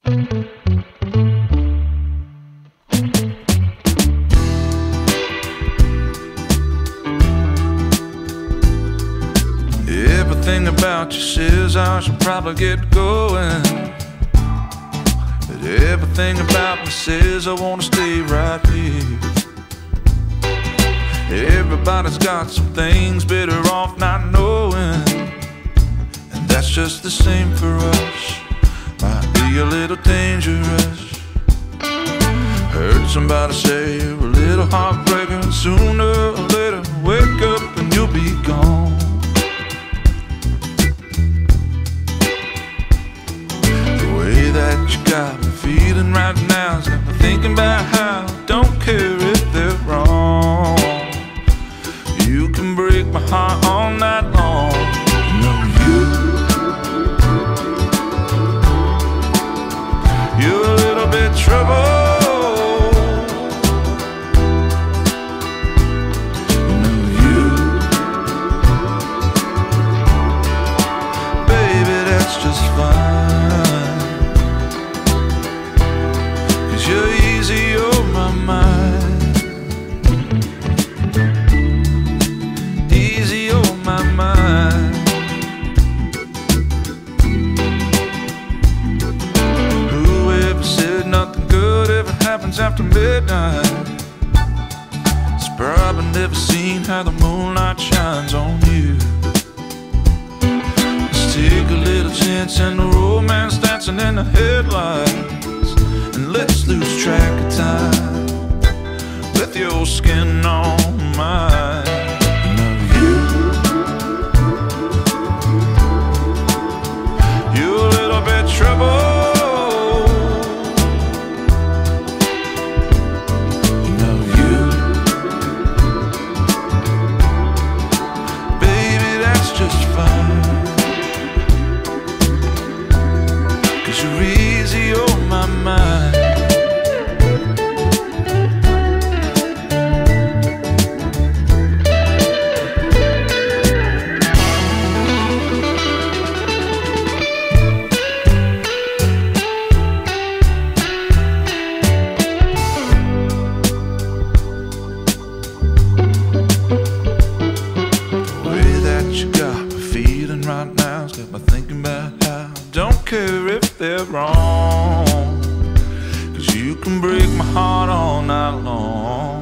Everything about you says I should probably get going, but everything about me says I wanna stay right here. Everybody's got some things better off not knowing, and that's just the same for us. Might be a little dangerous. Heard somebody say you're a little heartbreaker. Sooner or later wake up and you'll be gone. That you got me feeling right now has got me thinking about how I don't care if they're wrong. You can break my heart all night long. No, you're a little bit trouble. No, baby, that's just fine. You're easy on my mind, easy on my mind. Whoever said nothing good ever happens after midnight has probably never seen how the moonlight shines on you. Let's take a little chance and the romance dancing in the headlights. Let's lose track of time with your skin on mine. You're a little bit trouble. Baby, that's just fine, 'cause you're easy on my mind. Right now it's got me thinking about how I don't care if they're wrong, 'cause you can break my heart all night long.